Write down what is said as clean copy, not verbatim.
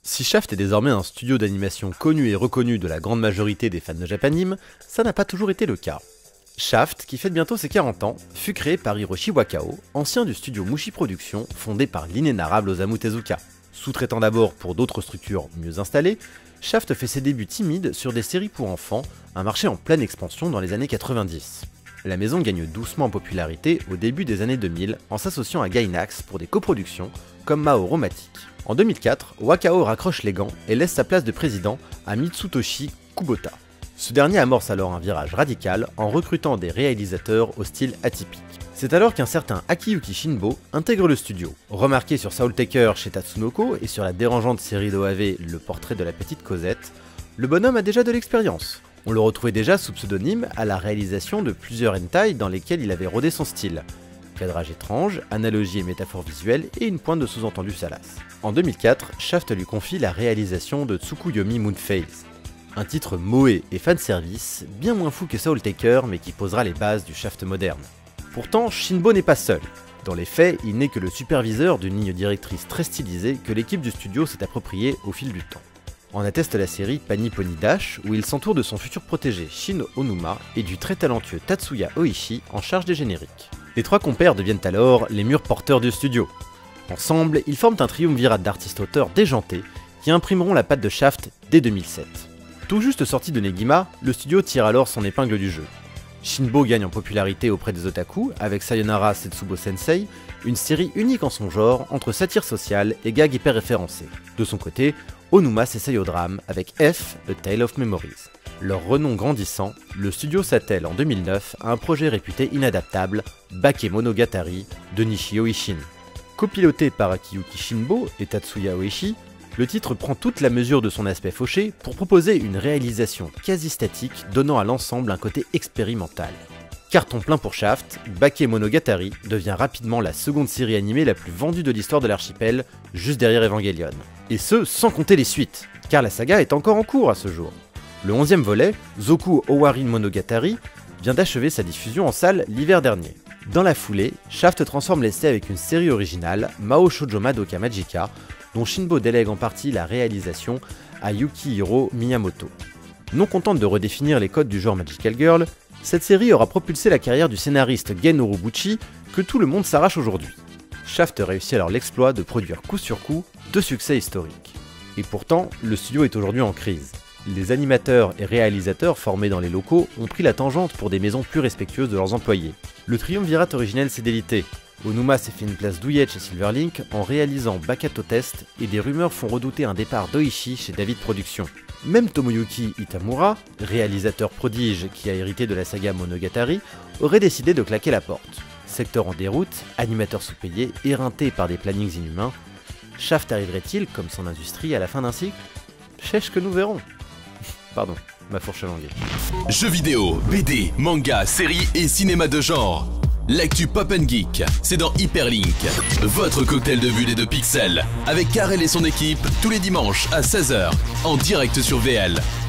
Si Shaft est désormais un studio d'animation connu et reconnu de la grande majorité des fans de Japanime, ça n'a pas toujours été le cas. Shaft, qui fête bientôt ses 40 ans, fut créé par Hiroshi Wakao, ancien du studio Mushi Productions, fondé par l'inénarrable Osamu Tezuka. Sous-traitant d'abord pour d'autres structures mieux installées, Shaft fait ses débuts timides sur des séries pour enfants, un marché en pleine expansion dans les années 90. La maison gagne doucement en popularité au début des années 2000 en s'associant à Gainax pour des coproductions comme Mao Romatic. En 2004, Wakao raccroche les gants et laisse sa place de président à Mitsutoshi Kubota. Ce dernier amorce alors un virage radical en recrutant des réalisateurs au style atypique. C'est alors qu'un certain Akiyuki Shinbo intègre le studio. Remarqué sur Soul Taker chez Tatsunoko et sur la dérangeante série d'OAV Le Portrait de la Petite Cosette, le bonhomme a déjà de l'expérience. On le retrouvait déjà sous pseudonyme à la réalisation de plusieurs hentai dans lesquels il avait rodé son style. Cadrage étrange, analogie et métaphores visuelles et une pointe de sous-entendu salace. En 2004, Shaft lui confie la réalisation de Tsukuyomi Moonphase, un titre moé et fanservice, bien moins fou que Soul Taker mais qui posera les bases du Shaft moderne. Pourtant, Shinbo n'est pas seul. Dans les faits, il n'est que le superviseur d'une ligne directrice très stylisée que l'équipe du studio s'est appropriée au fil du temps. En atteste la série Pani Pony Dash, où il s'entoure de son futur protégé Shin Onuma et du très talentueux Tatsuya Oishi en charge des génériques. Les trois compères deviennent alors les murs porteurs du studio. Ensemble, ils forment un triumvirat d'artistes-auteurs déjantés qui imprimeront la patte de Shaft dès 2007. Tout juste sorti de Negima, le studio tire alors son épingle du jeu. Shinbo gagne en popularité auprès des otaku avec Sayonara Setsubo Sensei, une série unique en son genre entre satire sociale et gags hyper référencés. De son côté, Onuma s'essaye au drame avec F, A Tale of Memories. Leur renom grandissant, le studio s'attelle en 2009 à un projet réputé inadaptable, Bakemonogatari, de Nishio Ishin. Copiloté par Akiyuki Shinbo et Tatsuya Oishi, le titre prend toute la mesure de son aspect fauché pour proposer une réalisation quasi statique donnant à l'ensemble un côté expérimental. Carton plein pour Shaft, Bakemonogatari devient rapidement la seconde série animée la plus vendue de l'histoire de l'archipel, juste derrière Evangelion. Et ce, sans compter les suites, car la saga est encore en cours à ce jour. Le 11e volet, Zoku Owari Monogatari, vient d'achever sa diffusion en salle l'hiver dernier. Dans la foulée, Shaft transforme l'essai avec une série originale, Mao Shoujo Madoka Magica, dont Shinbo délègue en partie la réalisation à Yukihiro Miyamoto. Non contente de redéfinir les codes du genre Magical Girl, cette série aura propulsé la carrière du scénariste Gen Urobuchi que tout le monde s'arrache aujourd'hui. Shaft réussit alors l'exploit de produire coup sur coup deux succès historiques. Et pourtant, le studio est aujourd'hui en crise. Les animateurs et réalisateurs formés dans les locaux ont pris la tangente pour des maisons plus respectueuses de leurs employés. Le triumvirat originel s'est délité. Onuma s'est fait une place douillette chez Silverlink en réalisant Bakato Test et des rumeurs font redouter un départ d'Oishi chez David Productions. Même Tomoyuki Itamura, réalisateur prodige qui a hérité de la saga Monogatari, aurait décidé de claquer la porte. Secteur en déroute, animateur sous-payé, éreinté par des plannings inhumains, Shaft arriverait-il, comme son industrie, à la fin d'un cycle? Chèche que nous verrons. Pardon, ma fourche à languer. Jeux vidéo, BD, manga, séries et cinéma de genre. L'actu Pop & Geek, c'est dans Hyperlink, votre cocktail de bulles et de pixels, avec Karel et son équipe, tous les dimanches à 16h, en direct sur VL.